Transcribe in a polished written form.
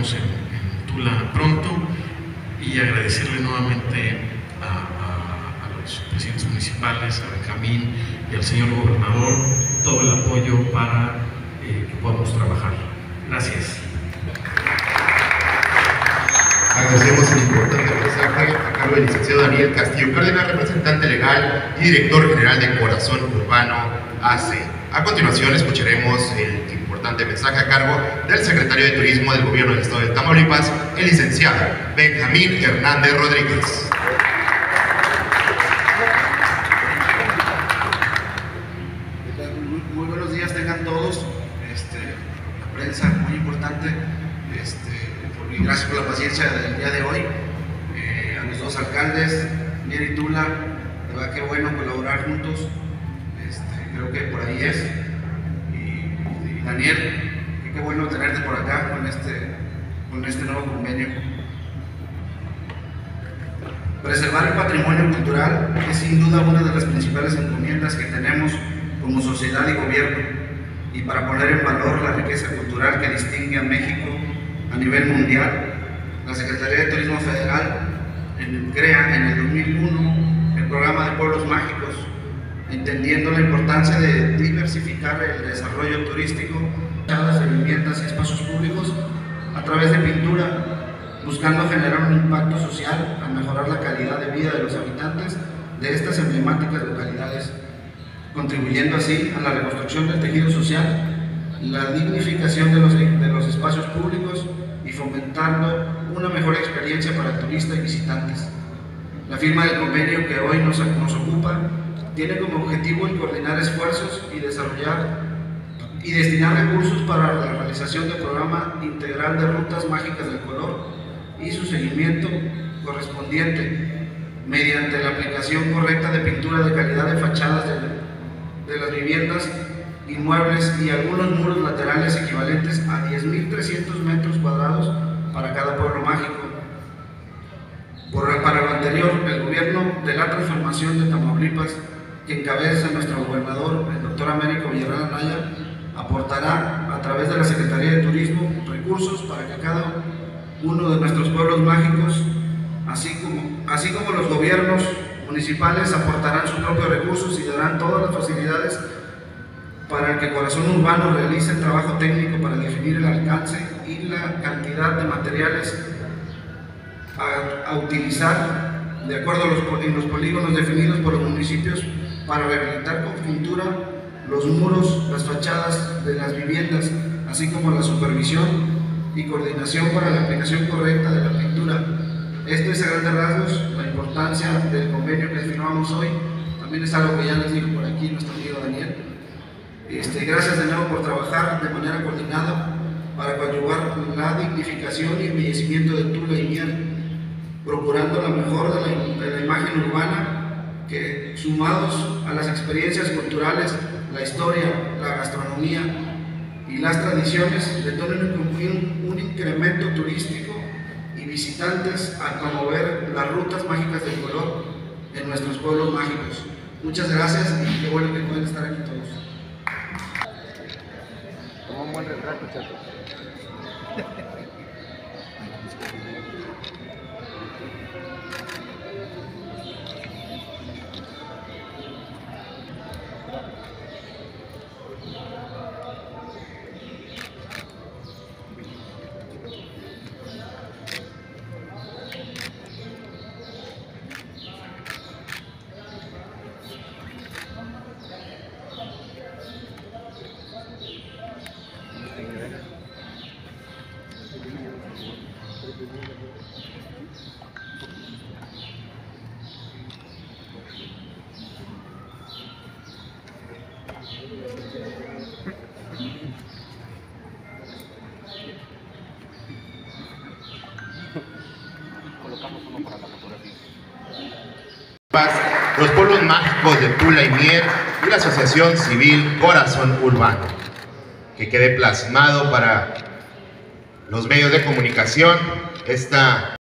vernos en Tula pronto y agradecerle nuevamente a los presidentes municipales, a Benjamín y al señor gobernador todo el apoyo para que podamos trabajar. Gracias. Agradecemos el importante mensaje a cargo del licenciado Daniel Castillo Cárdenas, representante legal y director general de Corazón Urbano AC. A continuación escucharemos el importante mensaje a cargo del secretario de Turismo del Gobierno del Estado de Tamaulipas, el licenciado Benjamín Hernández Rodríguez. Muy buenos días tengan todos, la prensa, muy importante, y gracias por la paciencia del día de hoy, a los dos alcaldes, Mier y Tula, de verdad que bueno colaborar juntos, creo que por ahí es, y Daniel, qué bueno tenerte por acá con este nuevo convenio. Preservar el patrimonio cultural es sin duda una de las principales encomiendas que tenemos como sociedad y gobierno, y para poner en valor la riqueza cultural que distingue a México a nivel mundial, la Secretaría de Turismo Federal crea en el 2001 el programa de Pueblos Mágicos, entendiendo la importancia de diversificar el desarrollo turístico, de viviendas y espacios públicos a través de pintura, buscando generar un impacto social al mejorar la calidad de vida de los habitantes de estas emblemáticas localidades, contribuyendo así a la reconstrucción del tejido social, la dignificación de los espacios públicos y fomentando una mejor experiencia para turistas y visitantes. La firma del convenio que hoy nos ocupa tiene como objetivo el coordinar esfuerzos y desarrollar y destinar recursos para la realización del programa integral de rutas mágicas del color y su seguimiento correspondiente mediante la aplicación correcta de pintura de calidad de fachadas de las viviendas, inmuebles y algunos muros laterales equivalentes a 10.300 metros cuadrados para cada pueblo mágico. Para lo anterior, el gobierno de la transformación de Tamaulipas, que encabeza nuestro gobernador, el doctor Américo Villarreal Anaya, aportará a través de la Secretaría de Turismo recursos para que cada uno de nuestros pueblos mágicos, así como los gobiernos municipales, aportarán sus propios recursos y darán todas las facilidades para que Corazón Urbano realice el trabajo técnico para definir el alcance y la cantidad de materiales a utilizar de acuerdo en los polígonos definidos por los municipios para rehabilitar con pintura los muros, las fachadas de las viviendas, así como la supervisión y coordinación para la aplicación correcta de la pintura. Esto es a grandes rasgos la importancia del convenio que firmamos hoy. También es algo que ya les dijo por aquí nuestro amigo Daniel. Gracias de nuevo por trabajar de manera coordinada para coadyuvar la dignificación y embellecimiento de Tula y Mier, procurando la mejor de la imagen urbana, que sumados a las experiencias culturales, la historia, la gastronomía y las tradiciones detonen un incremento turístico y visitantes al promover las rutas mágicas del color en nuestros pueblos mágicos. Muchas gracias y qué bueno que pueden estar aquí todos. Toma un buen retrato, chato. Colocamos uno para la fotografía. Los pueblos mágicos de Tula y Mier y la Asociación Civil Corazón Urbano. Que quede plasmado para los medios de comunicación esta